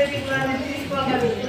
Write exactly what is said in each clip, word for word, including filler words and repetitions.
Лариса Викторовна, три с половиной.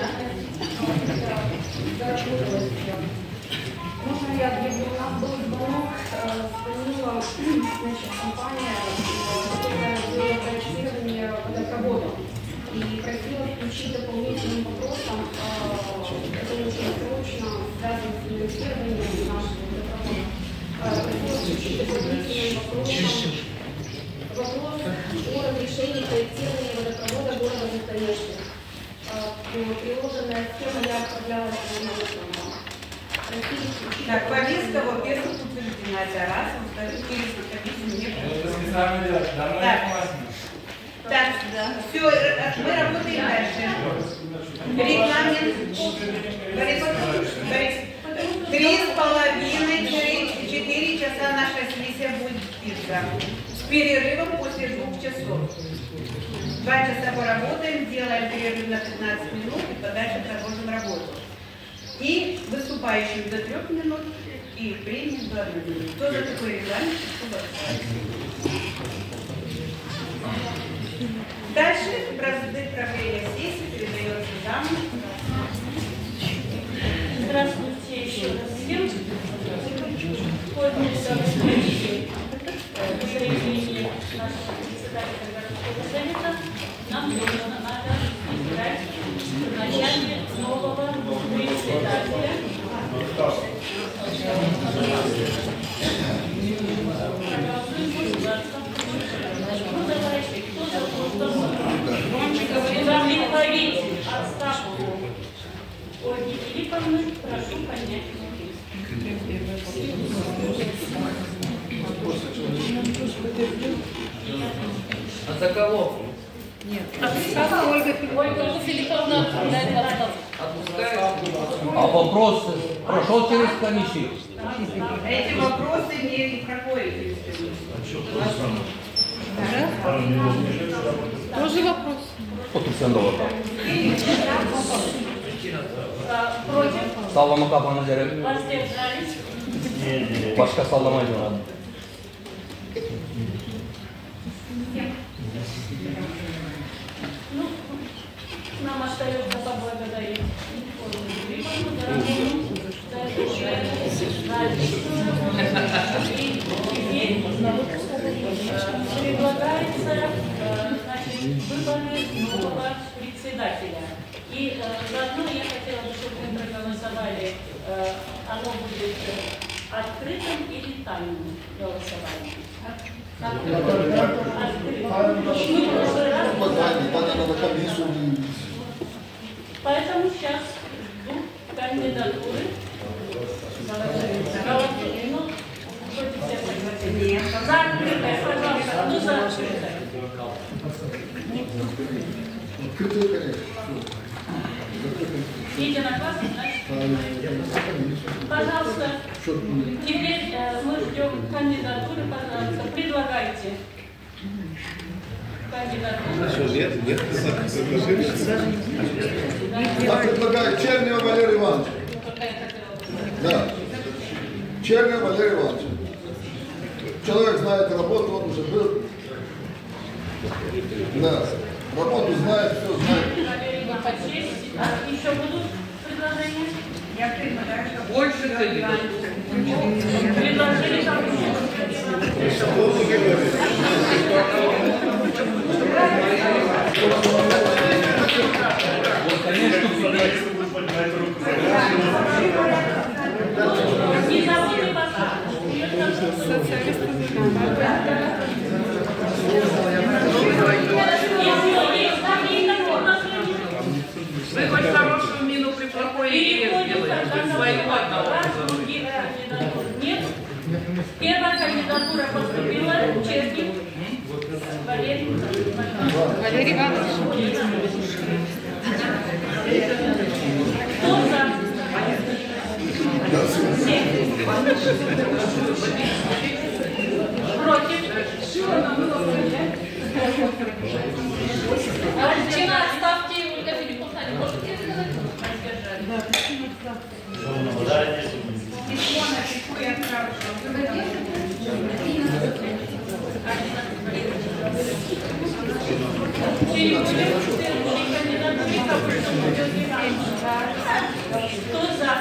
Можно я объявлю? У нас был звонок, звонила значит, компания, которая делала проектирование водопровода. И просила включить дополнительным вопросом, это очень срочно связано с финансированием нашего водопровода. Просила включить дополнительным вопросом вопрос о разрешении проектирования водопровода города Бухтонежска. Приложенная схема я отправляла на этом. Так, повестка, во-первых, утверждена, это раз, во-вторых, через комиссию не так, так, все, мы работаем дальше. Регламент. Три с половиной, четыре часа наша сессия будет длиться. С перерывом после двух часов. Два часа поработаем, делаем перерыв на пятнадцать минут и подальше продолжим работу. И выступающим до трех минут, и премии до одной минуты. Кто за такой регламент? Дальше бразды правления сессии передается заму. Здравствуйте еще раз всем. Сегодня совещание заявление нашего председателя городского совета нам нужно надо избрать в начале нового председателя. Ну давайте, кто за то, что удовлетворить отставку Ольги Филипповны, прошу поднять руки. А за кого? Нет. А Ольга, Ольга Филипповна отпускает. А вопрос прошел через комиссию? Эти вопросы не проходят через комиссию. Тоже вопрос. Против? Sallama kafanı derim. Воздержались? Başka sallamayın ona. Ну, нам остается поблагодарить Ольгу Филипповну, дорогую, за эту И теперь предлагается значит, выборы нового председателя. И э, заодно я хотела бы, чтобы мы проголосовали, э, оно будет открытым или тайным голосованием. Поэтому сейчас ждут кандидатуры. Ну, вроде все согласились. Закрытая, пожалуйста, ну закрытая. Открытая, конечно. Единогласно, значит. Пожалуйста, теперь э, мы ждем кандидатуры, пожалуйста, предлагайте кандидатуру. Нет, нет, я предлагаю Чернева Валерия Ивановича. Да. Чернева Валерия Ивановича. Человек знает работу, он уже был. Да. Работу знает, все знает. А еще будут предложения? Я предлагаю, что Больше кандидатур. Предложили там не забудьте Вы хоть хорошую мину при плохой игре сделаете. Свою одного. Нет. Первая кандидатура поступила Чернев Валерий Валерий Иванович. Кто за? Против? А причина отставки Ольга Филипповна не можете сказать? письмо напишу и отправлю. Через кандидатуру. Кто за?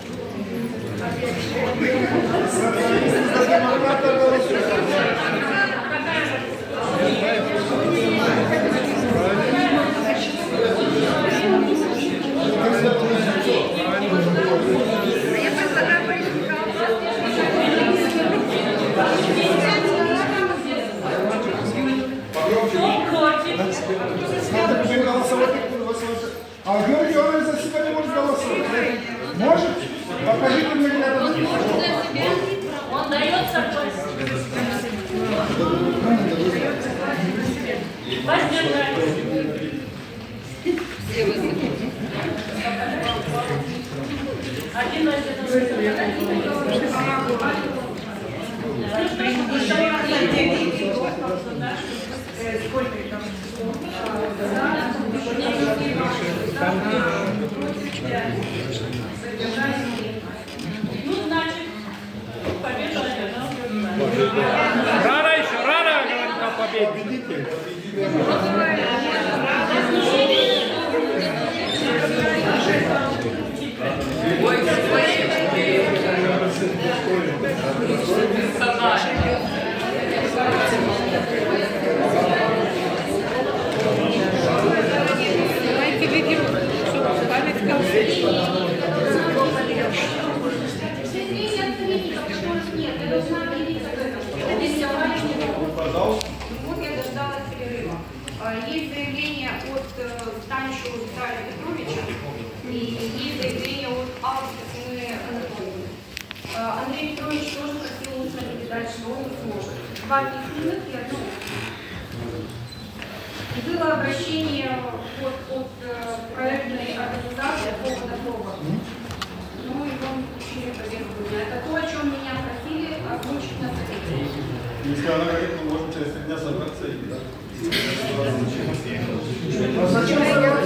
А Георгий Иванович за себя не может голосовать. Может? Покажите мне, где это будет. Он дает согласие. Воздержать. Один Сколько там? Ну, значит, победа одержал. Рано еще, рано говорить о победе. Давайте видим, чтобы памятка. Вот я дождалась перерыва. Есть заявление от Станчева Виталия Петровича и есть заявление от Алексея Анатольевны. Андрей Петрович тоже просил устно передать, что он не сможет. Два письменных и одно. И было обращение от, от проектной организации по водопроводу. Ну и он получили повестку. Это то, о чем меня просили озвучить на совете. Если она говорит, мы можем через три дня собраться и да. А зачем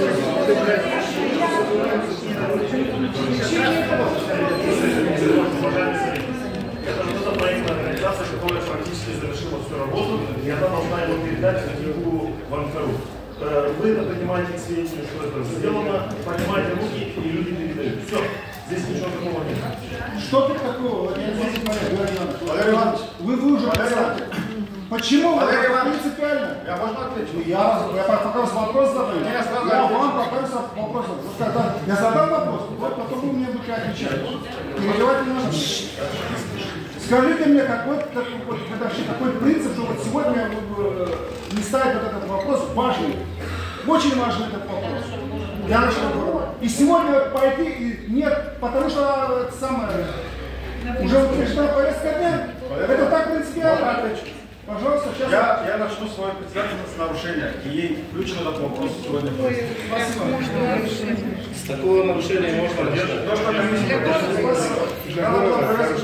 Это что-то проектная организация, которая практически завершила всю работу, и она должна его передать Нику Ванкару. Вы это принимаете к сведению, что это сделано, поднимаете руки, и люди передают. Все, здесь ничего такого нет. Что тут такого? Я не могу понять, Валерий Иванович. Валерий Иванович, вы, вы уже писали. Почему? Валерий Иванович, принципиально. Я можно ответить? Я, я пока вопрос задаю. Я, я вам пока вопрос. Я задал вопрос, вот потом вы мне будете отвечать. Переживать не надо. Скажите мне, какой, какой, какой принцип, что вот сегодня не ставить вот этот вопрос важный, очень важный этот вопрос для нашего города. И сегодня пойти и нет, потому что это самое, уже утверждена повестка дня, это так принципиально. Пожалуйста, сейчас. Я, я начну свое председательство с нарушения, и ей включен этот вопрос сегодня. Спасибо. С такого нарушения можно держать. То, что комиссия Спасибо. Надо было провести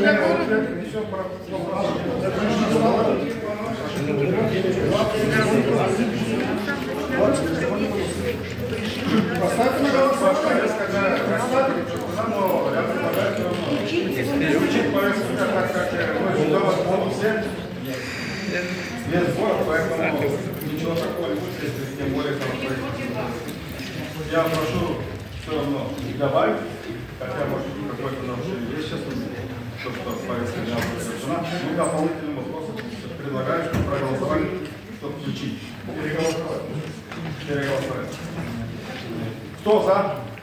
поставьте на голосование. Я предлагаю включить повестку дня так, как мы ждем все. Без сборов, поэтому ничего такого не будет, если тем более там. Я прошу все равно добавить, хотя может какое-то нарушение есть сейчас, чтобы повестка дня была завершена. Мы дополнительным вопросом предлагаем, чтобы проголосовали, чтобы включить. Переголосовать. Переголосовать. Кто за?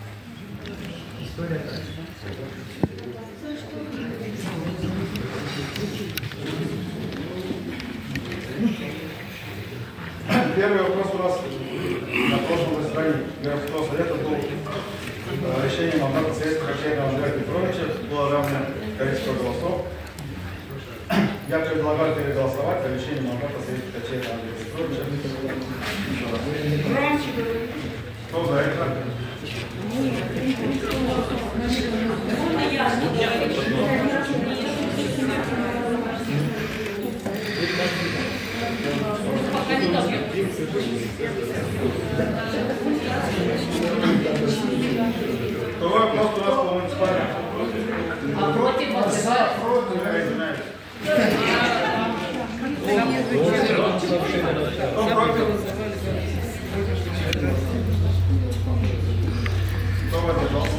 Первый вопрос у нас на прошлом заседании городского совета был решение мандата Совета Хачаева Андрея Петровича. Было равное количество голосов. Я предлагаю переголосовать за решение мандата Совета Хачаева Андрея Петровича. Кто за это? Второй вопрос у нас по муниципальному. А против вас? За, против, я извиняюсь. Кто против? Кто воздержался?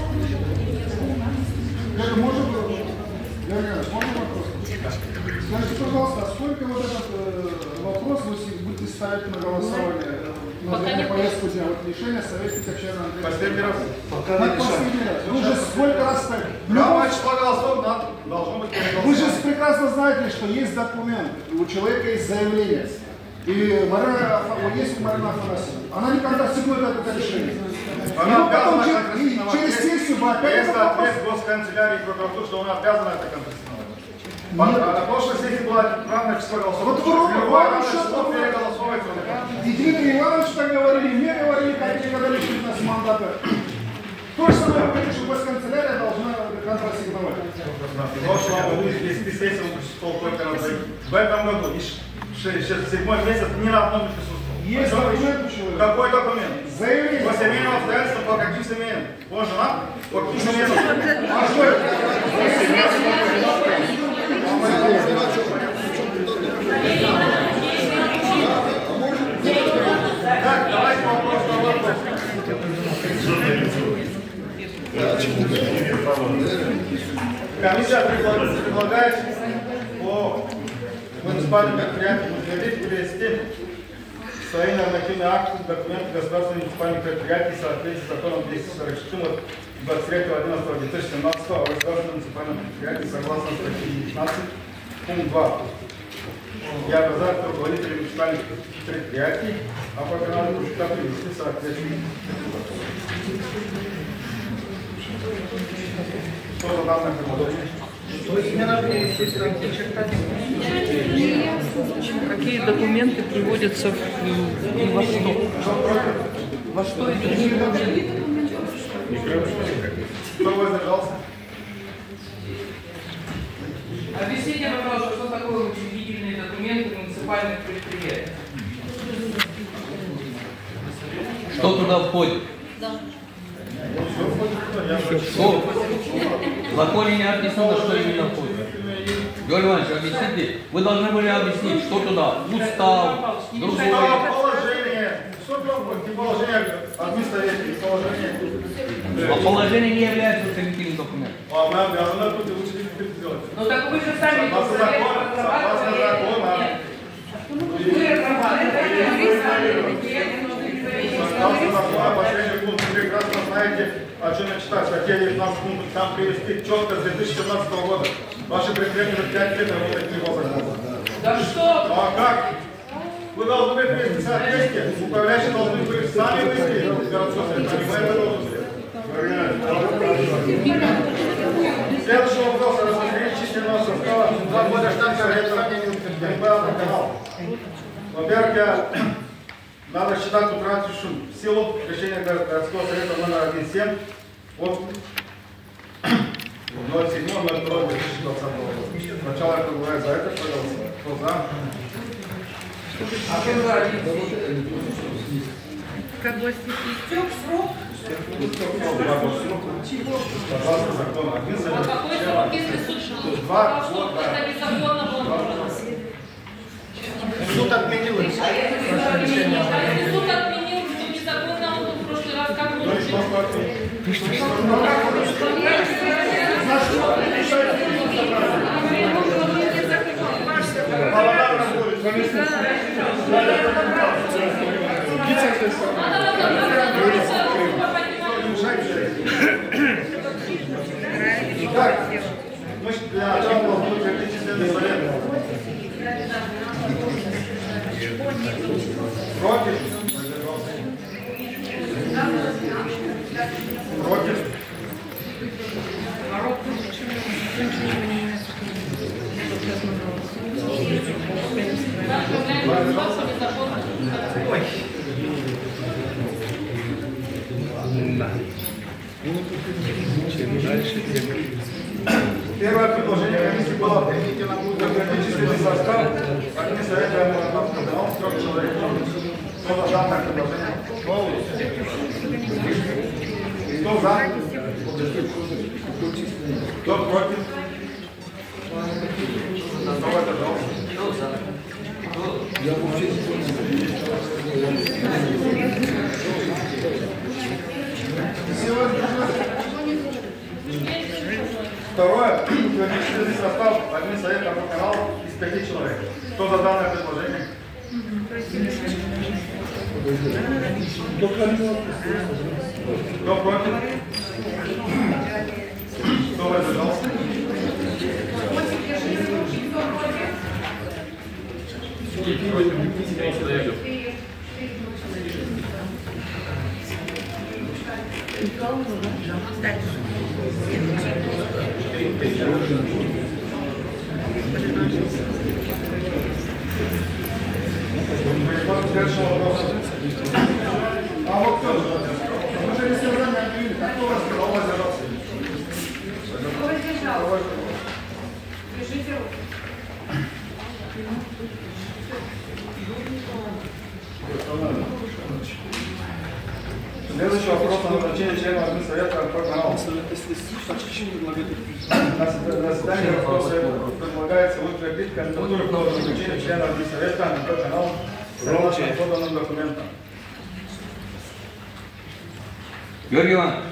Это может быть? Георгий, можно вопрос? Скажите, пожалуйста, а сколько вот этот э, вопрос вы будете ставить на голосование? На повестку дня, вот решение советника вчера Андрея. Последний раз. Пока не последний раз. Вы же сколько раз ставите? Любое число голосов надо, должно быть переголосовано. Вы же прекрасно знаете, что есть документ, у человека есть заявление. И Марина, есть у Марины Афанасьевны. Она никогда стигнет это решение. Она обязана через, через сессию вы опять есть это ответ госканцелярии и прокуратуры, что она обязана это контестировать. На прошлой сессии было равное число голосов. Вот вы равное число переголосовывается. И Дмитрий Иванович так говорили, мне говорили, как никогда лишить нас мандата. То же самое говорит, что госканцелярия должна контрасигновать. В прошлом году из пяти сессий он присутствовал только на двоих. В этом году, сейчас седьмой месяц, ни на одном не присутствовал. Есть документ у человека. Какой документ? Заявление. По семейным обстоятельствам, по каким семейным? Он женат? По каким семейным? А что это? Так, давайте вопрос на вопрос. Комиссия предлагает по муниципальным предприятиям утвердить университет свои нормативные акты, документы государственных муниципальных предприятий в соответствии с законом двести сорок четыре от двадцать третьего одиннадцатого две тысячи семнадцатого о государственном муниципальном предприятии согласно статье девятнадцать пункт два. Я обязательно руководителей муниципальных предприятий, а по каналу Кужика привести соответственно. Что за данное предложение? Какие документы приводятся в, и во что? Во что эти документы? Кто воздержался? Объясните, пожалуйста, что такое учредительные документы муниципальных предприятий? Что туда входит? Что? В законе не описано, что именно входит. Георгий Иванович, объясните. Вы должны были объяснить, что туда. Устав, другое. Положение. Что такое положение административное положение? А положение не является учредительным документом. А мы обязаны тут учредитель сделать. Ну так вы же сами Согласно закону, согласно закону. Вы разрабатываете. Согласно закону, последний пункт, вы прекрасно знаете, о чем я читаю. Статья девятнадцать пунктов, там привести четко с две тысячи семнадцатого года. Ваши предприятия уже пять лет работают не возраста. Да что? А как? Вы должны быть привести соответствие. Управляющие должны быть сами вывести городской совет, а не мы это должны сделать. Следующий вопрос о распределении численного состава. Два года штата совета канал. Во-первых, я надо считать утратившим силу решения городского совета номер один семь от ноль седьмого ноль второго две тысячи двадцатого года. Сначала я предлагаю за это проголосовать. Кто за? А кто за один? Как гласит истек срок. Согласно закону. Один совет. А какой срок, если суд сказал, Два что года. это незаконно было? Суд отменил их. А если суд отменил, что незаконно, он в прошлый раз как Ну и что, что отменил? Так, мы для начала должны утвердить численный совет. Против? Против? Первое предложение комиссии было примите на численный состав администрации Амуратовского канала с трех человек. Кто за данное предложение? Кто за? Кто против? Кто воздержался? Я вообще не понял. Второе, утвердительный состав админсовета по каналу из пяти человек. Кто за данное предложение? Кто против? Кто воздержался? А вот кто же? Мы же если уже не объявили, а кто рассказал, воздержался? Кто воздержался? Держите руку. Следующий вопрос на назначение члена админсовета по каналу. На заседании вопроса предлагается утвердить кандидатуру по назначению члена админсовета по каналу согласно поданным документам. Георгий Иванович,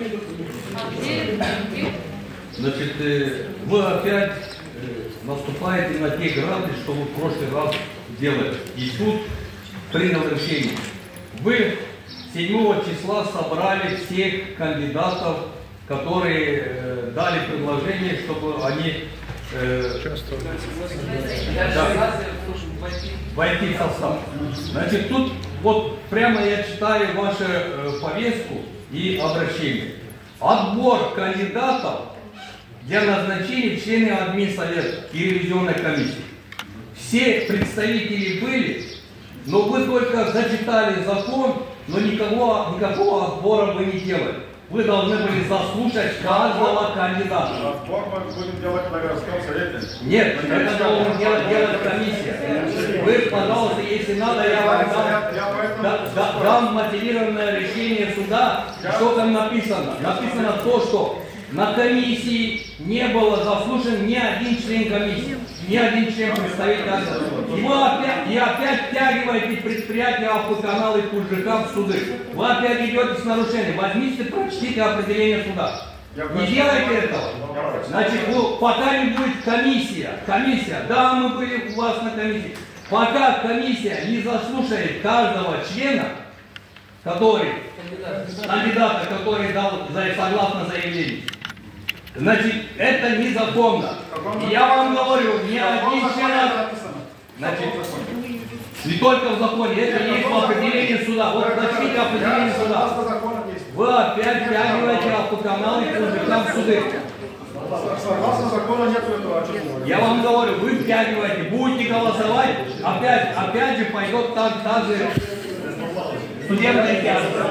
значит, э, вы опять э, наступаете на те грабли, что вы в прошлый раз делали. И суд принял решение. Вы седьмого числа собрали всех кандидатов, которые э, дали предложение, чтобы они э, да, войти в состав. Значит, тут вот прямо я читаю вашу э, повестку и обращение. Отбор кандидатов для назначения членов админсовета и ревизионной комиссии. Все представители были, но вы только зачитали закон, но никакого, никакого отбора вы не делали. Вы должны были заслушать каждого кандидата. Отбор мы будем делать на городском совете. Нет, это должен делать, делать комиссия. Вы, пожалуйста, если надо, я вам дам, да, да, дам мотивированное решение суда. Что там написано? Написано то, что на комиссии не было заслушан ни один член комиссии, ни один член представителя. И вы опять, и опять втягиваете предприятия Автоканал и Кульжика в суды. Вы опять идете с нарушением. Возьмите, прочтите определение суда. Не делайте этого. Значит, вы, пока не будет комиссия, комиссия, да, мы были у вас на комиссии, пока комиссия не заслушает каждого члена, который, кандидата, который дал согласно заявлению, значит, это незаконно. И я вам говорю, ни один член, значит, не только в законе, это есть в определении суда. Вот прочтите определение суда. Вы опять втягиваете Автоканал и Кульжика в суды. Согласно закону нет этого. Я вам говорю, вы втягиваете, будете голосовать, опять, опять же пойдет так, так же судебная тяжба.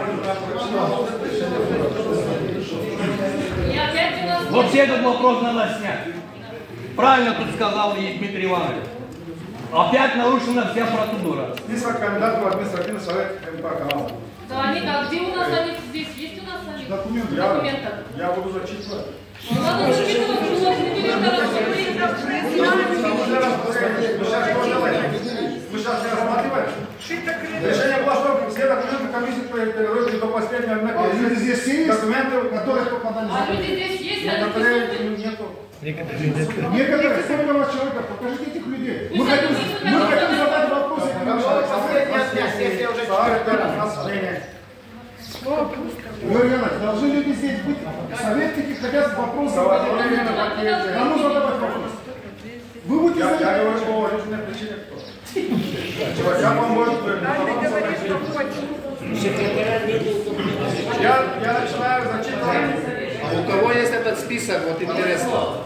Вообще этот вопрос надо снять. Правильно тут сказал и Дмитрий Иванович. Опять нарушена вся процедура. Список кандидатов в административный совет МП канала. Да, они как? Где у нас они? Здесь есть у нас они? Документы. Документов. Я, я буду зачитывать. Ну, надо зачитывать, что у нас не директора. Мы сейчас не рассматриваем. Решение было, что все документы комиссии передают до последнего дня. Люди здесь есть документы, которые попадали. А люди здесь есть, а некоторые нету. Некоторые нет. Некоторые, сколько у вас человек, покажите этих людей. Мы хотим, мы хотим задать вопросы. Юрий Иванович, должны люди здесь быть. Советники хотят вопросы. Кому задавать вопросы? Вы будете задавать. Я говорю по личной причине. Я вам может Я, я начинаю зачитывать. А у кого есть этот список? Вот интересно.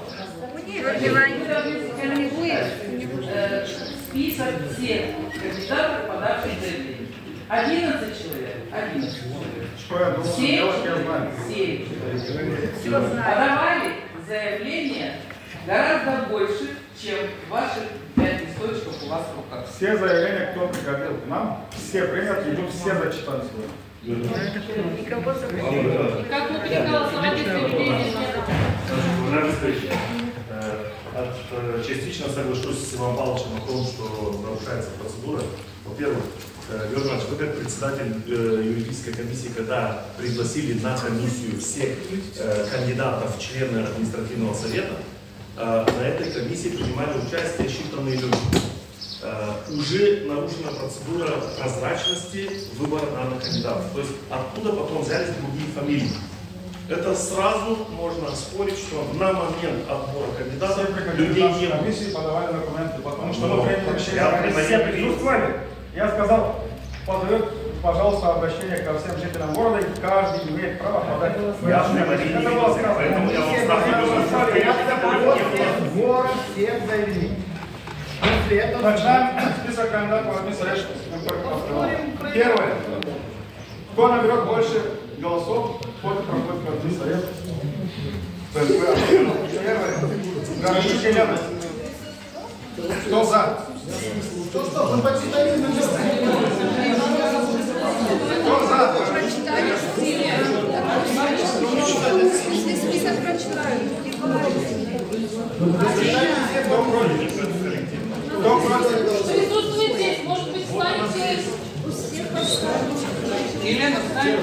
Список всех кандидатов, подавших заявление. одиннадцать человек. одиннадцать человек. Что я думал, девушки, я знаю. семь человек. Подавали заявление гораздо больше, чем ваших пять листочков у вас в руках. Все заявления, кто приходил к нам, все приняты, идут, все зачитали свои. Никого закрыть. Как мы переголосовали, если людей здесь нет? Частично соглашусь с Иваном Павловичем о том, что нарушается процедура. Во-первых, Георгий Иванович, вы как председатель э, юридической комиссии, когда пригласили на комиссию всех э, кандидатов в члены административного совета, э, на этой комиссии принимали участие считанные люди. Э, уже нарушена процедура прозрачности выбора данных кандидатов. То есть оттуда потом взялись другие фамилии. Это сразу можно спорить, что на момент отбора кандидатов людей не было. Комиссии подавали документы, потому что Но, мы приняли решение, я, все присутствовали. Я сказал, подает, пожалуйста, обращение ко всем жителям города, и каждый имеет право подать. Я прямо не видел, поэтому я вам сразу говорю. Город всех заявлений. Начинаем список кандидатов в администрацию. Первое. Кто наберет больше голосов, тот и проходит в администрацию. Первое. Городищ Елена. Кто за? Что, что, вы почитаете на месте? Кто за? Прочитали все. Если список прочитают. Кто против? Кто против? Присутствует здесь, может быть, ставите... Елена, встань.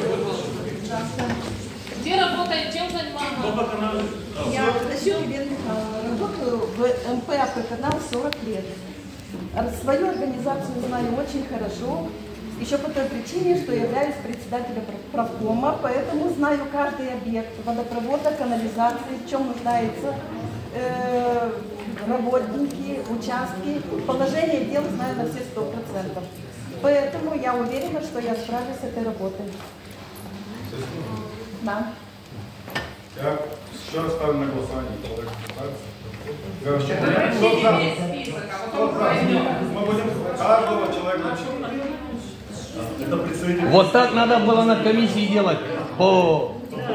Где работает, чем занимаетесь? Я работаю в эм пэ а пэ канал сорок лет. Свою организацию знаю очень хорошо, еще по той причине, что являюсь председателем правкома, поэтому знаю каждый объект водопровода, канализации, в чем нуждаются э, работники, участки. Положение дел знаю на все сто процентов. Поэтому я уверена, что я справлюсь с этой работой. Да. Я еще раз ставлю на голосование. Мы будем каждого человека. Вот так надо было на комиссии делать. По...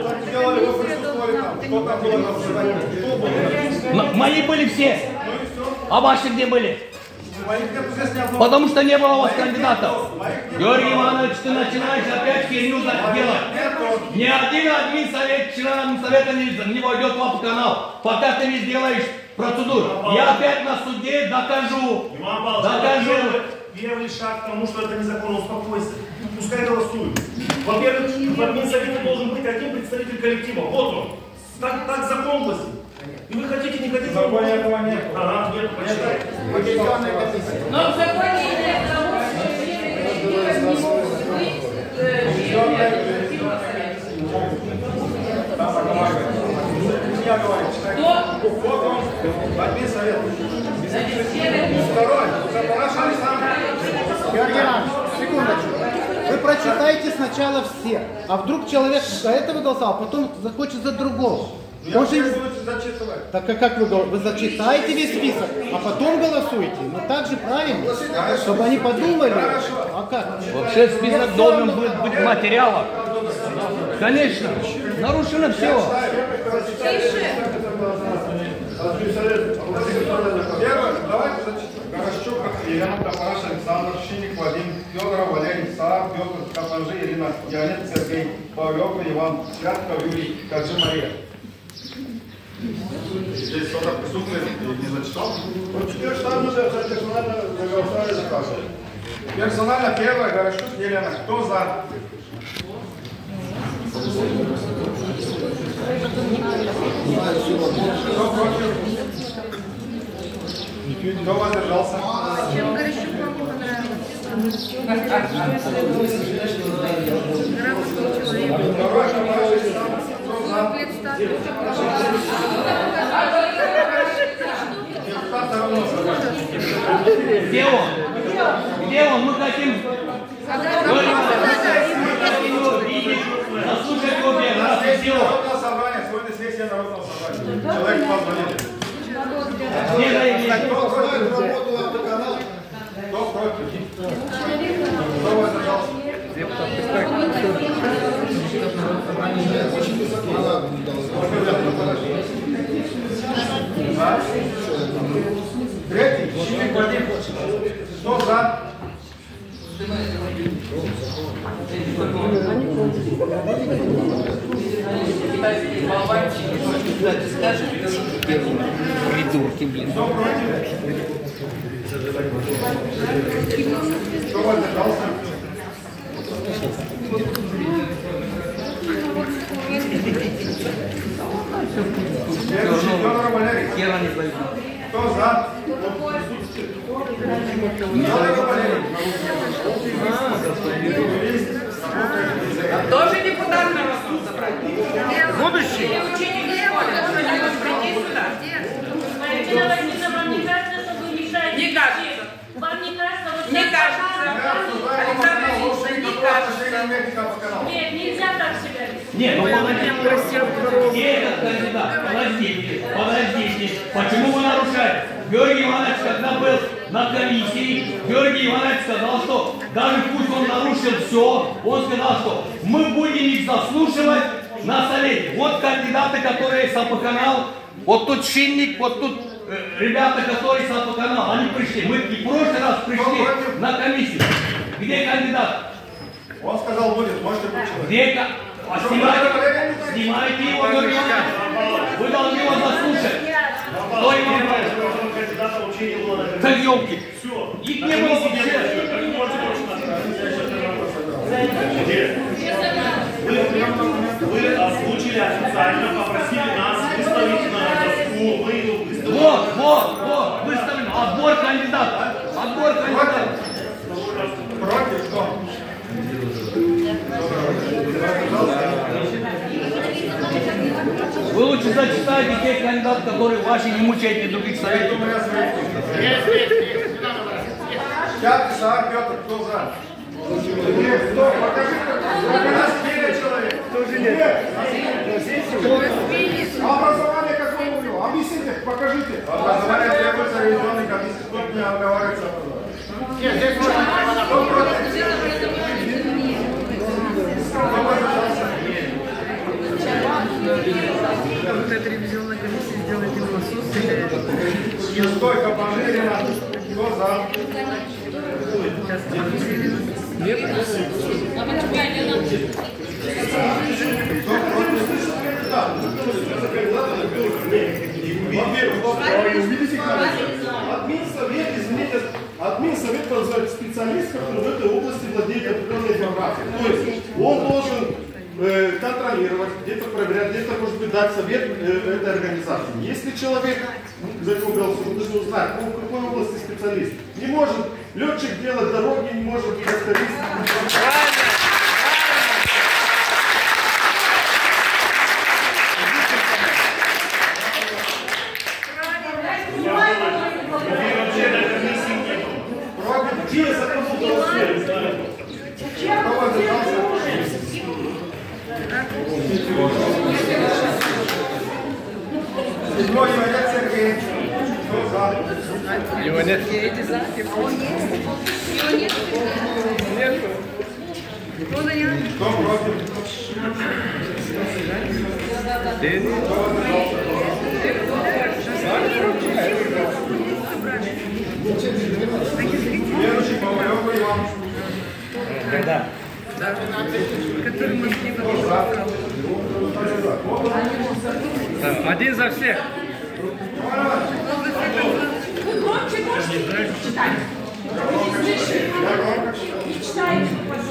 Мои были все. А ваши где были? Потому что не было у вас кандидатов. Георгий Иванович, ты начинаешь опять херню делать. Ни один админ совет, член совета не, не войдет в ваш канал, пока ты не сделаешь процедуру. Я опять на суде докажу. Докажу. Первый шаг к тому, что это незаконно, успокойся. Пускай голосуют. Во-первых, в админсовете должен быть один представитель коллектива. Вот он. Так, так закон гласит. И вы хотите, не хотите? В законе этого нет. Ага, нет, почитай. Но в законе нет того, что члены не могут быть членами административного совета. Я говорю, читай. Вот он, админсовет. Второй, Запорожец Александр. Георгий Иванович, секундочку. Вы прочитайте сначала все. А вдруг человек за этого голосовал, а потом захочет за другого. Я Он же... буду зачитывать. Так а как вы, вы зачитаете весь список, а потом голосуете? Ну так же правильно, чтобы они подумали. А как? Вообще список должен быть, быть в материалах. Конечно, нарушено все. Первое, давайте зачитаем. Горощук, Елена, Топараш, Александр, Шиник, Вадим, Федоров, Валерий, Саар, Петр, Капанжи, Ирина, Леонид, Сергей, Павлёв, Иван, Святков, Юрий, Каджи, Мария. Здесь кто-то присутствует и не зачитал? Ну, теперь сам уже персонально заголосовали за каждого. Персонально первое, Горощук, Елена. Кто за? Кто против? Кто воздержался? Чем Горощук вам не понравилось? Второй, Где он? Где он? Мы хотим... Заслушать его первый раз и все. Народного собрания, сегодня сессия народного собрания. Человек позвонили. Кто против? Кто против? Кто воздержался? Третий, Щипик Вадим. Кто за? Придурки, блин. Кто против? Кто воздержался? Следующий Федор Валерий. Хера не знаю. Кто за? Федор Валерий. Тоже депутат народного собрания. Будущий. Валентина Владимировна, вам не кажется, что вы мешаете? Не кажется. Вам не кажется? Вот Не так кажется. Александр Ильич, не кажется. Нет, нельзя так себя вести. Не, ну подождите, где этот кандидат? Подождите, подождите. Почему вы нарушаете? Георгий Иванович, когда был на комиссии, Георгий Иванович сказал, что даже пусть он нарушил все, он сказал, что мы будем их заслушивать на совете. Вот кандидаты, которые Сапоканал, вот тут Шинник, вот тут э, ребята, которые Сапоканал, они пришли. Мы и в прошлый раз пришли на комиссию. Где кандидат? Он сказал, будет, можете получить. Где? А снимайте, снимайте его, Георгий Иванович. Вы должны его заслушать. Кто его говорит? Кандидата вообще не было на Да елки. Их не было вообще. Вы озвучили официально, попросили нас выставить на доску. Мы его выставили. Вот, вот, вот, выставлен. Отбор кандидата. Отбор кандидата. Против что? Вы лучше зачитайте тех кандидатов, которые ваши, не мучайте других советов. Пятый за, Петр, кто за? Нет, кто? Покажи, сколько нас пять человек. Тоже нет. Образование какое у него? Объясните, покажите. Образование требуется ревизионной комиссии. Тут не оговаривается. Нет, здесь можно. Кто против? Кто воздержался? Вот эта ревизионная комиссия сделает ему насос или... Шестой, Капанжирина. Кто за? Нет? Админсовет, извините, админсовет называет специалист, который в этой области владеет определенной информацией. То есть он должен э, контролировать, где-то проверять, где-то, может быть, дать совет э, этой организации. Если человек, за него голосует, он должен узнать, он в какой области специалист. Не может летчик делать дороги, не может тракторист. Где за кого голосует? Кто воздержался? Седьмой, Иванец Сергей. Кто за? Иванец. Я эти за. Он есть? Его нет? Нету. Кто за него? Кто против? Кто воздержался? Следующий Ковалев Иван. Да. Который мы Один за всех. Громче можете читать. Не читайте.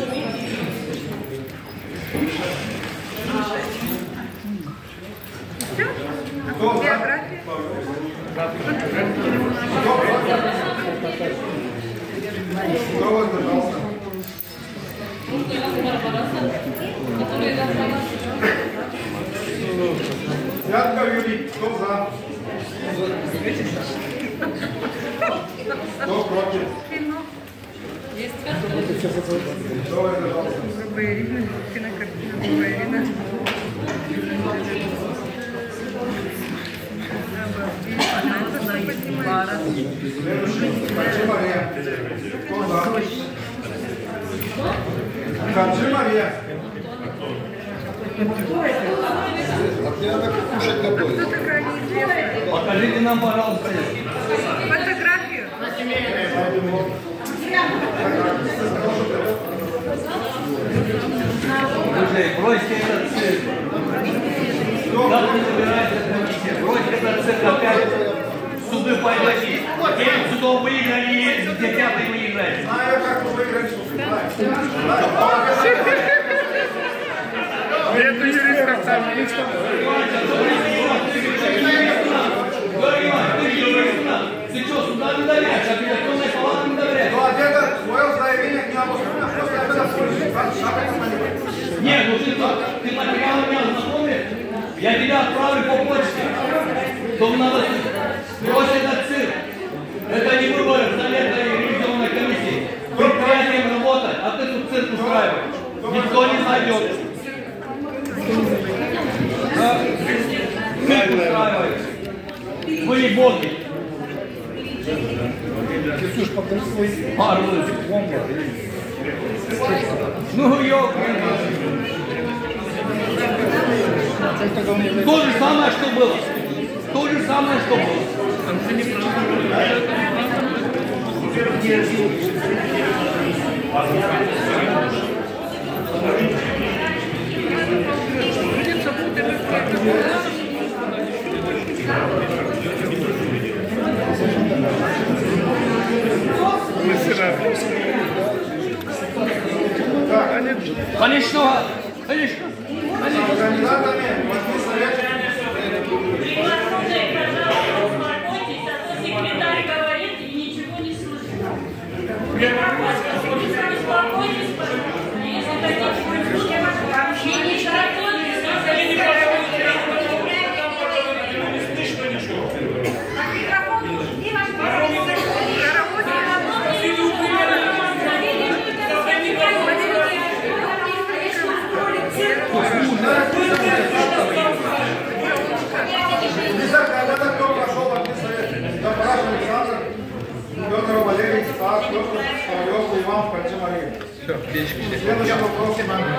Кто за? Кто воздержался? Пятка Юрий. Кто за? Кто против? Есть. Кто воздержался? Ирина, кинокартина Ирина. Хаджи Мария. Кто за? Хаджи Мария. Кто такая неизвестная? Покажите нам, пожалуйста. Фотографию. Друзья, бросьте этот цирк. Как не собирается комиссия? Бросьте этот цирк опять. Суды пойдете. Девять судов выиграли, и десятый выиграли. Знаю, как вы выиграли суд. Это юрист, как сам юрист. Ты что, сюда не доверяешь? Апелляционная палата не доверяешь? Ну, а где-то свое заявление к нам устроено, просто это заслуживает. Как это понимаете? Нет, ну ты что, ты материалы меня знакомишь? Я тебя отправлю по почте. Чтобы надо бросить этот цирк. Это не выборы Совета и ревизионной комиссии. Предприятием работать, а ты тут цирк устраиваешь. Никто не найдет. Цирк устраиваешь. Вы не боги. Пару. Ну, ёлки. То же самое, что было. То же самое, что было. Конечно, конечно. Организаторами возьми совет. Секретарь говорит и ничего не слышит. Успокойтесь, пожалуйста. Если хотите, вообще не торопитесь. Не слышно ничего. Когда кто прошел возьми совет. Запораж Александр, Петр Валерий, Стас, Петр Ковалев, Иван, Пальче Мария. Следующий вопрос.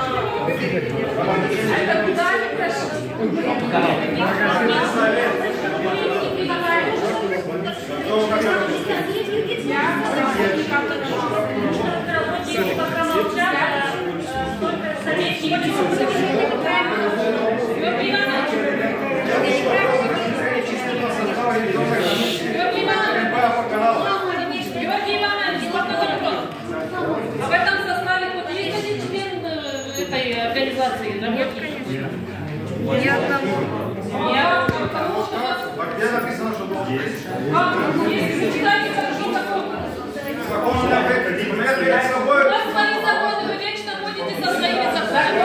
Георгий Иванович, а в этом составе хоть есть один член этой организации? Ни одного. А где написано, что должен есть? Если вы читаете хорошо закон. Закон у меня перед собой. У вас свои законы, вы вечно ходите со своими законами.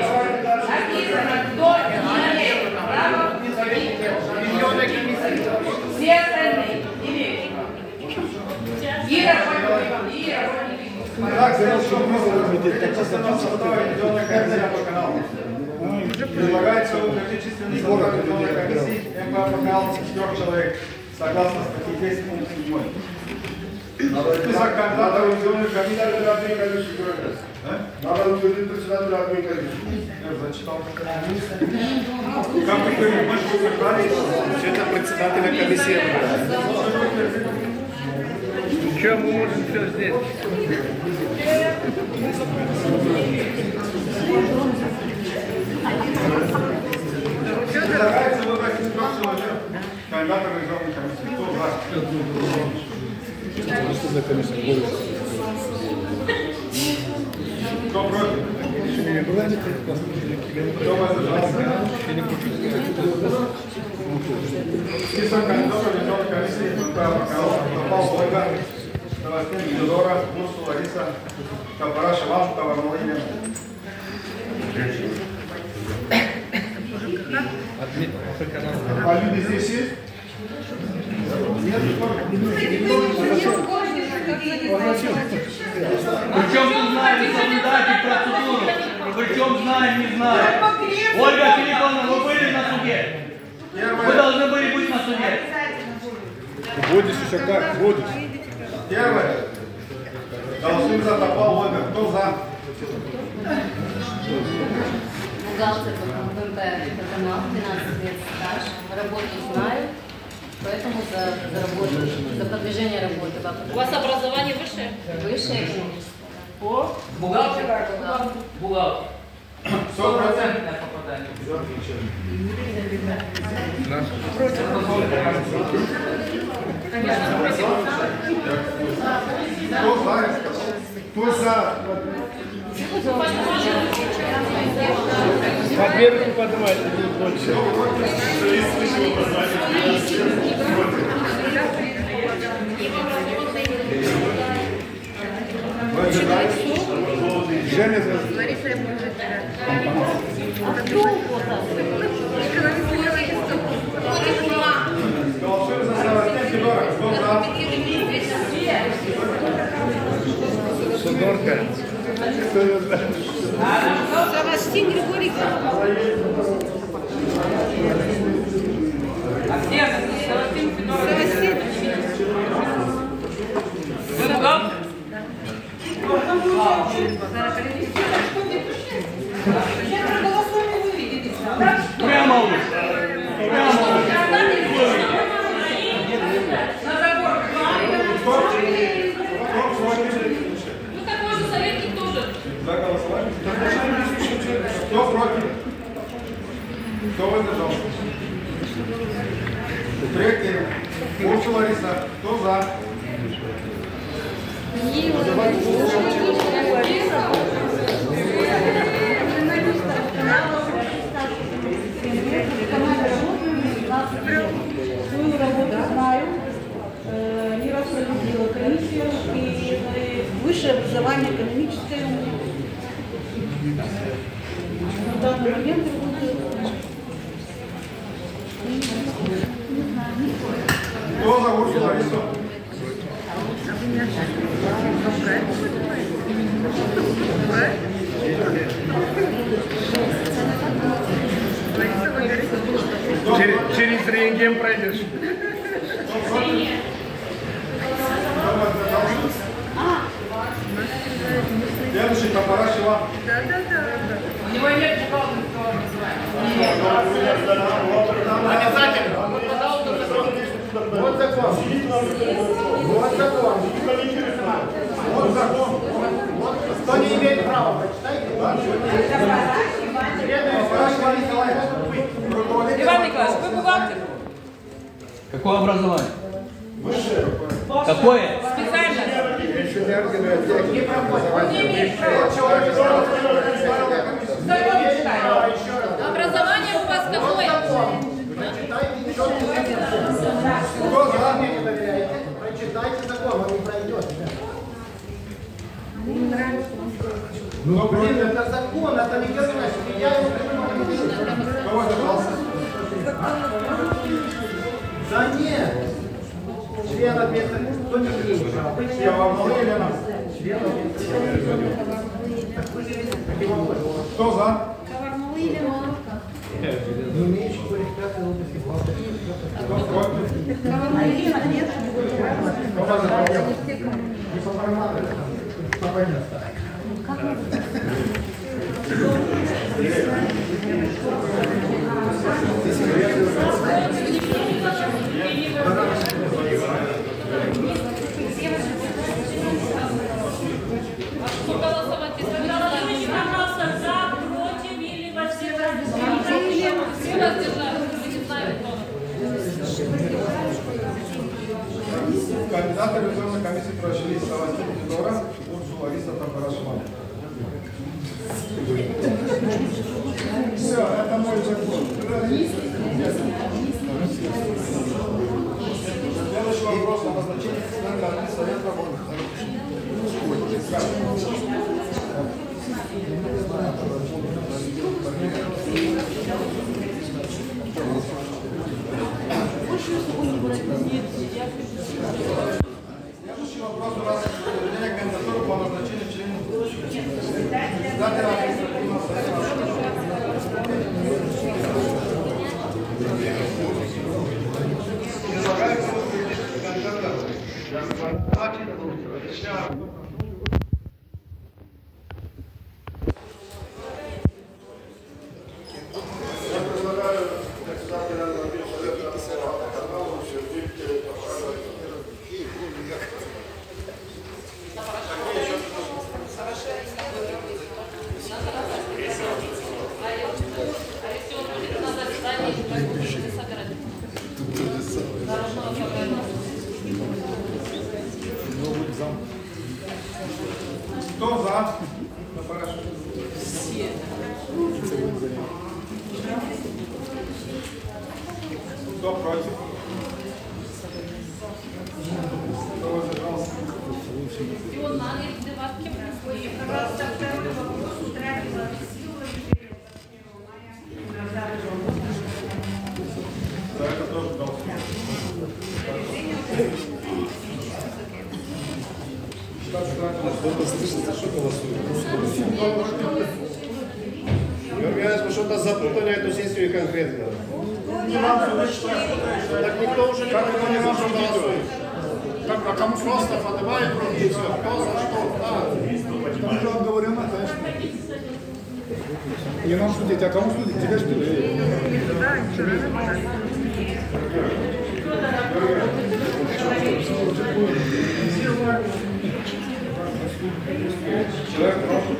Все остальные имеют. Ира, Ира, Так, следующий вопрос. Телевизионная комиссия по каналу. Предлагается укрепить численность состава телевизионной комиссии эм бэ а по каналу с трех человек, согласно статье десять пункт семь. Список кандидатов в телевизионную комиссию. Надо утвердить председателя админ комиссии. Я зачитал. Как вы больше утверждали? Это председателя комиссии. Что мы можем все здесь? Предлагается выбрать из трех человек кандидата в ревизионную комиссию. Кто за? Что за комиссия? Кто против? Кто воздержался? Список кандидатов в ревизионной комиссии эм бэ а по каналу попал Ольга, Новостин, Юдора, Мурсу, Лариса, Капараш, Иван, Товармал Елена. А люди здесь есть? Нет? Причем тут знаем соблюдайте процедуру. Причем знаем, не знаем. Ольга Филипповна, вы были на суде? Вы должны были быть на суде. Будешь еще как? Будешь. Первое. Голосуем за Топал Ольга. Кто за? Бухгалтер по МП канал, двенадцать лет стаж, работу знаю, поэтому за, за работу, за продвижение работы. У вас образование высшее? Высшее экономическое. По бухгалтеру? Бухгалтер. Стопроцентное попадание. Кто за? Кто за? Подверху поднимать будет больше. Женя, Лариса, я буду забирать. А кто уходит? Голосуем за Савастьян Федоров. Кто за? Судорка. Савастин Григорий. А где? Савастин Федоров. Судоров? Прямо лучше. Прямо лучше. Ну такой же советник тоже. За голосование. Кто против? Кто воздержался? Третье. Курчу Лариса. Кто за? Свою работу знаю, э, не раз проводила комиссию, и э, высшее образование экономическое у меня. На данный момент работаю. Кто за Урсу Ларису? Через, через рентген пройдешь. Следующий Папарашева. Да, да, да. У него нет бухгалтерского образования. Обязательно. Вот закон. Вот закон. Вот закон. Кто не имеет права, прочитайте. Папарашева Николаевич. Иван Николаевич, вы бухгалтер? Какое образование? Высшее. Какое? Специально. Не имеет права. Закон читаем. Образование у вас какое? Кто за? Не доверяете? Прочитайте закон, он не пройдет. Ну, блин, это закон, это не герой. Я его принимаю. Кого воздержался? Да нет. Член ответственности, кто не имеет права. Я вам говорю, Елена. Кто за? Не умеющий квалификации области бухгалтерии. Кто против? Кто воздержался? Не по формату. Спокойно оставь. Голосовать. Голосуйте, пожалуйста, за, против или воздержались. Все воздержались. Мы не знаем, кто. Кандидаты в ревизионной комиссии прочли Савастьян Федоров, Урсу Лариса Папарашева. Все, это мой закон. Следующий вопрос о назначении члена Совета работы. Следующий вопрос у нас утверждение кандидатуры по назначению членов председателя административного совета. Предлагается кандидатуру. Я предлагаю председателя административного совета канала утвердить Кто за? Все. Кто против? Кто воздержался? Пожалуйста, второй вопрос утратила силу За это тоже дал. Что-то слышится, что голосует. Георгий, что-то запутали эту сессию конкретно. Так никто уже не понимает, что голосует. А кому просто поднимает руки, все, кто за что, да. Там уже обговорено, конечно. Не нам судить, а кому судить? Тебе что ли? Да, ничего Человек просто.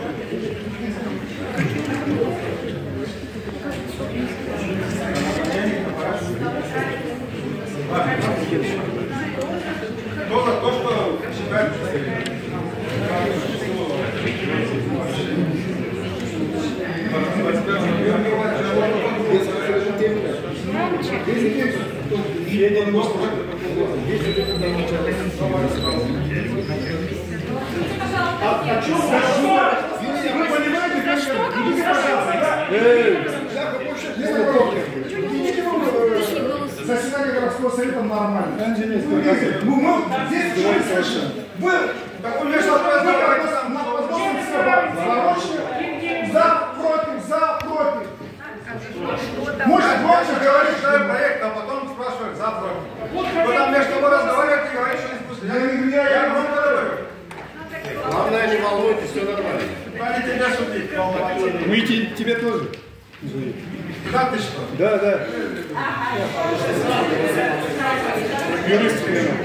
Кто за то, что считает, А что? Вы понимаете, как идите, пожалуйста. Заседание городского совета нормально. Ну, мы здесь совершенно. Вы, такой лишь вопрос, за, против, за, против. Может, больше говорить, что я проект, а потом спрашивают за, против. Вы там между собой разговариваете и говорите, что не спустили. Я, я, я вам говорю. Главное, не волнуйтесь, все нормально. Надо тебя шутить, волноваться. Мы тебе тоже. Да ты что? Да, да. Юрист.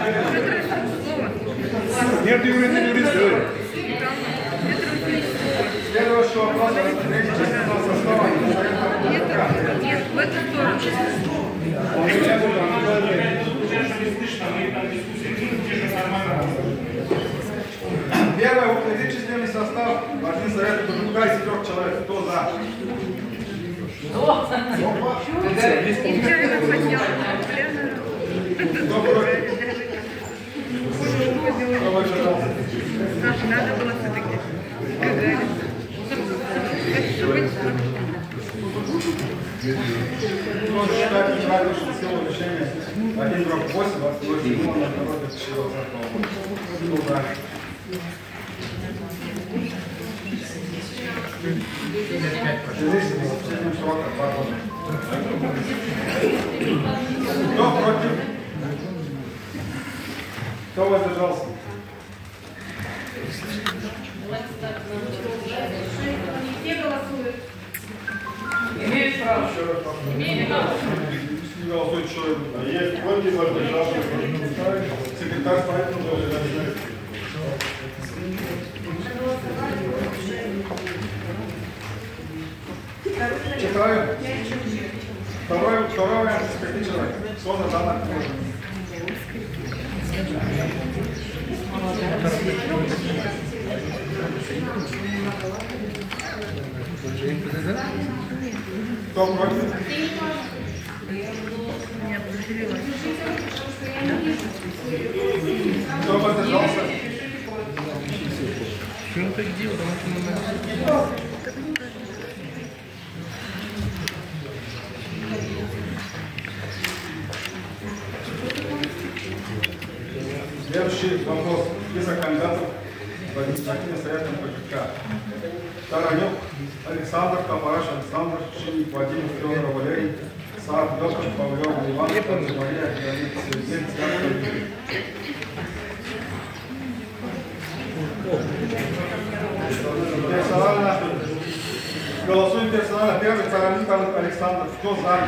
Нет, юрист, не юрист. Следующий вопрос. Нет, нет, в эту сторону. Первое. Утвердить численный состав один совета Курдука из трех человек. Кто за? Кто против? Кто воздержался? Надо было все-таки. Можно считать неправильную силу решения. Один дробь восемь, двадцать восемь, на второй тысячи за. Кто против? Кто воздержался? Все голосуют. Имеют право. Имеют право. Если не голосует человек, а есть против, воздержался. Секретарь поэтому тоже не. Читаю. Второй, второй вариант из пяти человек. Кто за данное предложение? Кто против? Кто воздержался? Что он так делал? Потому что Следующий вопрос. Список кандидатов в административный совет эн пэ ка ка. Таранюк Александр, Тамараш Александр, Шинник Вадим, Федоров Валерий, Саад Петр, Павлев Иван, Мария, Леонид Сергей, Сергей. Персонально. Голосуем персонально. Первый Таранюк Александр. Кто за?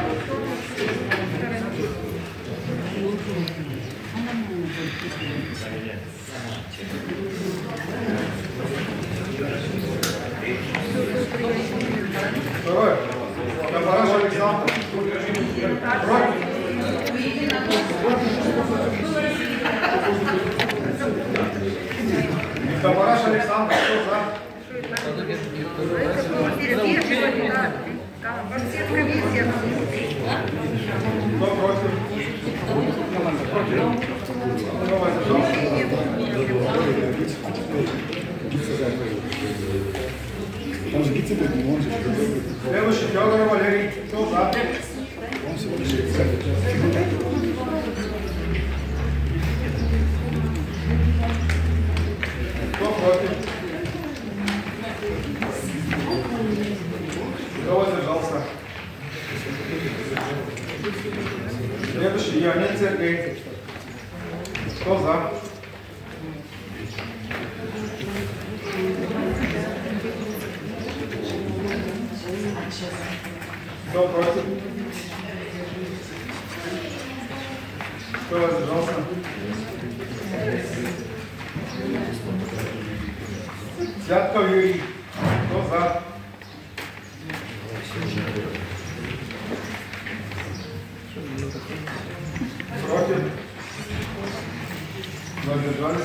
Второй. Тамараш Александр. Против. Тамараш Александр. Кто за? комиссия. Кто против? Кто воздержался? Следующий Федор Валерий. Кто за? Кто против? Кто воздержался? Следующий Леонид Сергей. Кто за? Кто против? Кто воздержался? Святков Юрий. Кто за? Против? Воздержались?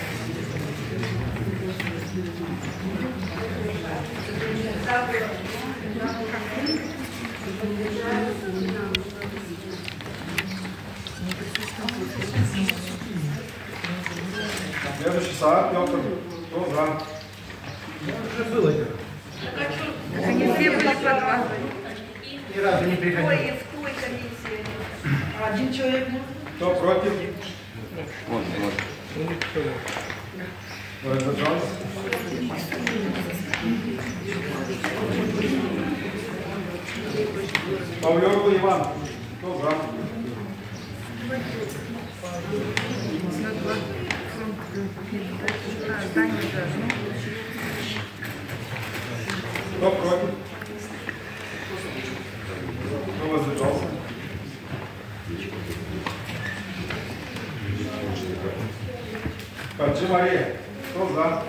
Следующий Саар Петр. Кто за? Уже было. Они все были по два. Ни разу не приходили. Ой, из какой комиссии? Один человек. Кто против? Вот, вот. Воздержался? Павлёв Иван. Кто за? Кто против? Кто воздержался? Хаджи Мария. Кто за?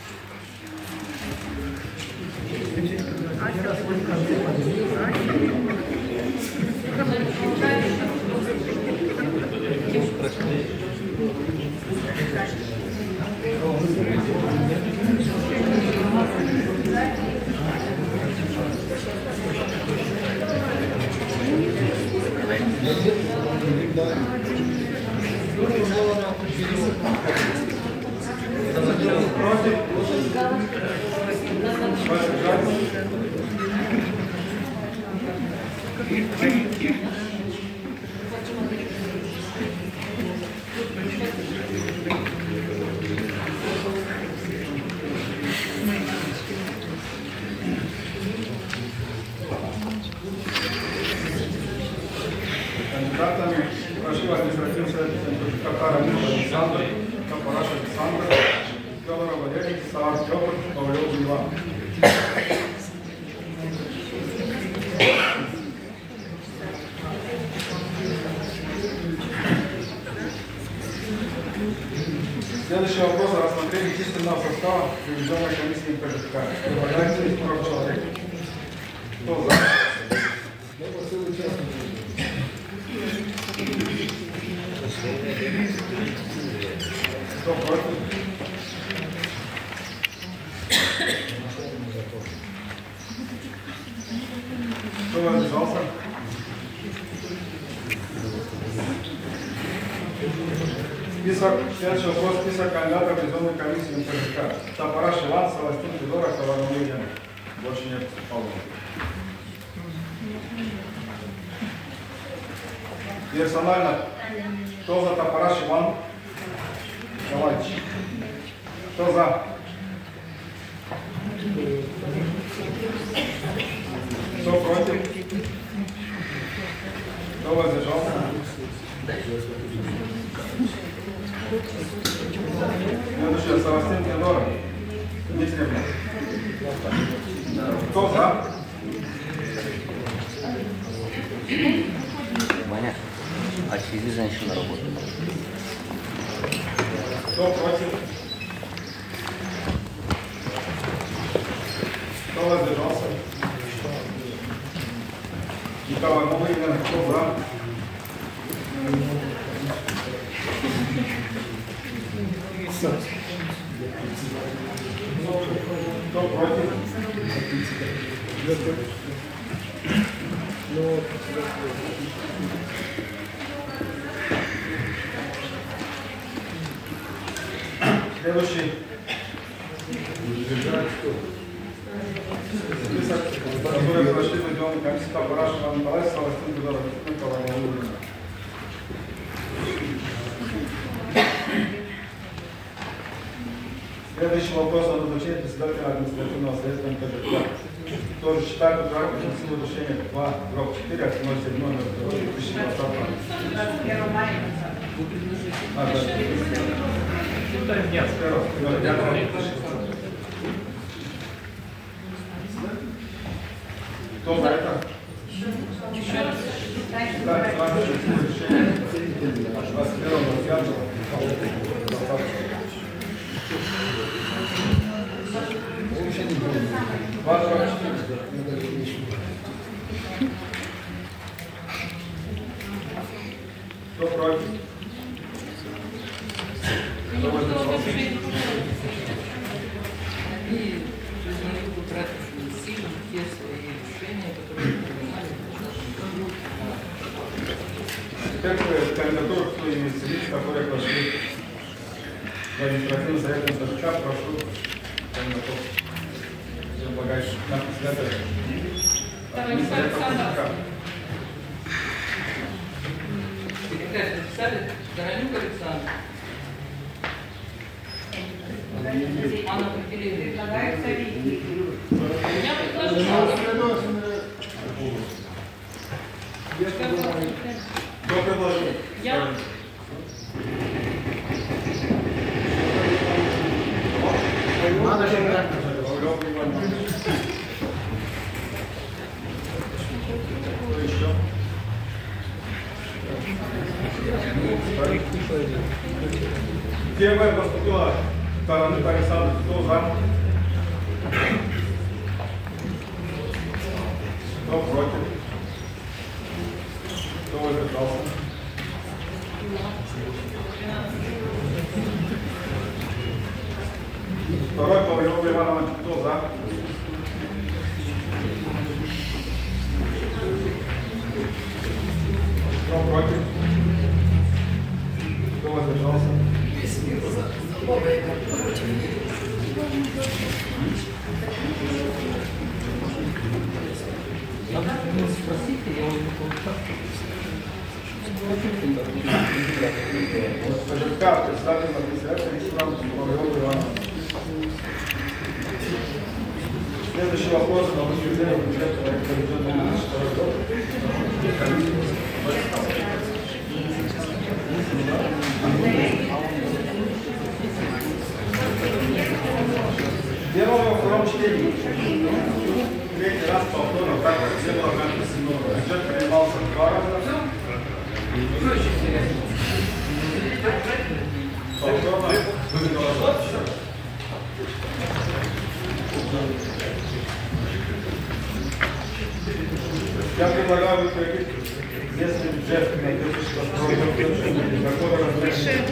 Против? Кандидатами прошли административный совет Татара Александр, Капараш Александр, Федор Валерий, Саар Петр, Павлёв Иван. Следующий вопрос о рассмотрении численного состава приведенной комиссии ПЖК. Предлагается сорок человек. Кто за? Кто против? Кто воздержался? Список, следующий вопрос, список кандидатов призванной комиссии МПЖК. Тапараш Иван, Саластин Федоров, Коварный Илья. Больше нет Павлова. Персонально, кто за Тапараш Иван? Давайте. Кто за? Кто против? Кто воздержался? Следующее, Саластин Федоров. Дмитрий. Кто за? Ваня, отвези женщину на работу. Кто против? Кто воздержался? Николай Мулыгин, кто за? Кто против? Следующий. Список, которые прошли в идем комиссии Барашева Николая, Саластин, Гудара, Николая Владимировна. Следующий вопрос о назначении председателя административного совета эн ка жэ ка. Тоже считаю поправку на силу решения два дробь четыре от ноль семь номер две тысячи двадцатого. А, да. Нет, кто за это? Так, сразу же решение двадцать первого двадцатого. Кто против? Кто воздержался? Они не утратили силы, те свои решения, которые принимали в нашем году. Теперь кандидатуру, кто имеется в виду, которые прошли в административный совет эн ка жэ ка, прошу кандидатуру. Предлагаешь на председателя. Секретарь написали Доронюк Александр. Анна Пантелеевна. Предлагается Вики. Я предложила. Кто предложил? Я. Надо же так. Первая поступила Таранюк Александр. Кто за? Кто против? Кто воздержался? Второй Павлов Иванович. Кто за? Кто против? Кто воздержался? Спросите, я его не получал. КЖК, председатель администрации Павлов Иванович. Следующий вопрос на утверждение бюджета проекта бюджета на две тысячи второй год. Первого во втором чтении. Третий раз повторно, так как все было написано. Бюджет принимался два раза. Повторно выиграла. Я предлагаю утвердить местный бюджет на две тысячи второй год, доходы размере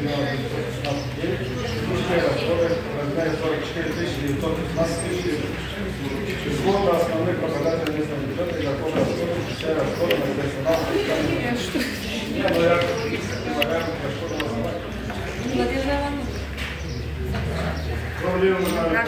расходы в размере сорок четыре тысячи девятьсот пятнадцать тысяч. Исходы основных показателей местного бюджета и доходы расходов, включая расходы на персонал. Не, но я предлагаю расходы голосовать. Проблемы на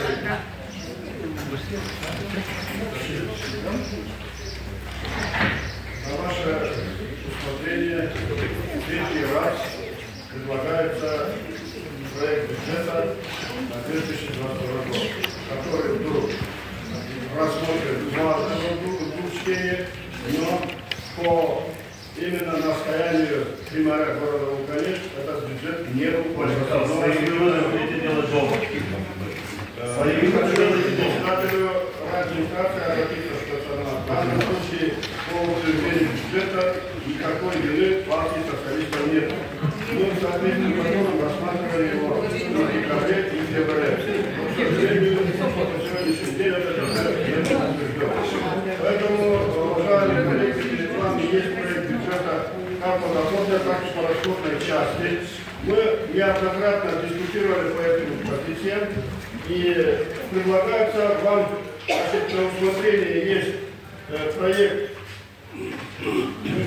На ваше усмотрение третий раз предлагается проект бюджета на две тысячи двадцать второй год, который вдруг рассмотрен два двух чтения, но по именно настоянию примаря города Вулканец этот бюджет не уходит. Своими делать дома. Своими председателю администрации обратиться, что в данном случае по утверждению бюджета никакой вины партии социалистов нет. Мы в соответствии с законом рассматривали его в декабре и феврале. К сожалению, на сегодняшний день этот бюджет не утвержден. Поэтому, уважаемые коллеги, перед вами есть проект бюджета как по доходной, так и по расходной части. Мы неоднократно дискутировали по этим позициям. И предлагается вам, на усмотрение есть э, проект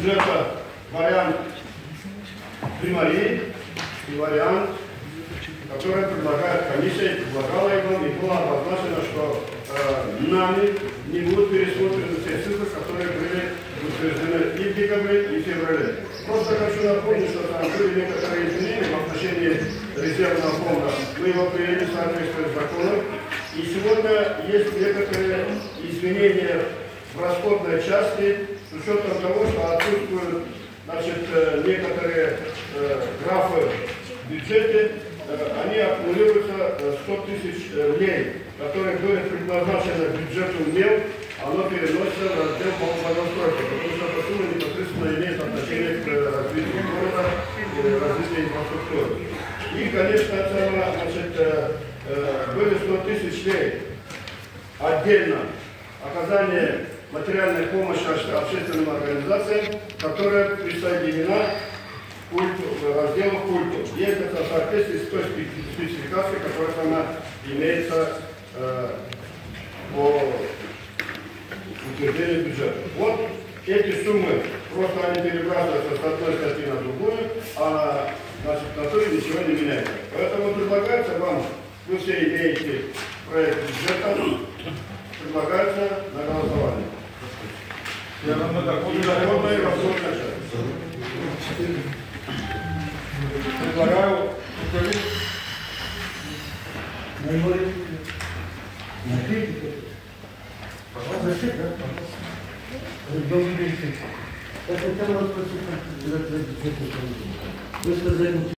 бюджета вариант примарий и вариант, который предлагает комиссия, предлагала его, и было обозначено, что э, нами не будут пересмотрены те цифры, которые были утверждены и в декабре, и в феврале. Просто хочу напомнить, что там были некоторые изменения в отношении резервного фонда. Мы его приняли в соответствии с законом. И сегодня есть некоторые изменения в расходной части с учетом того, что отсутствуют, значит, некоторые э, графы в бюджете. Они аккумулируются сто тысяч рублей, которые были предназначены бюджету МЕЛ, оно переносится в раздел по благоустройству, потому что эта сумма непосредственно имеет отношение к развитию города и развитию инфраструктуры. И, конечно, цена, значит, были сто тысяч рублей отдельно оказание материальной помощи общественным организациям, которая присоединена культу, разделу культу. Есть это в соответствии с той спецификацией, которая она имеется э, по утверждению бюджета. Вот эти суммы, просто они перебрасываются с одной статьи на другую, а значит, в натуре ничего не меняется. Поэтому предлагается вам, вы все имеете проект бюджета, предлагается на голосование. Я вам на такую законную расходную часть. Предлагаю Вы сказали,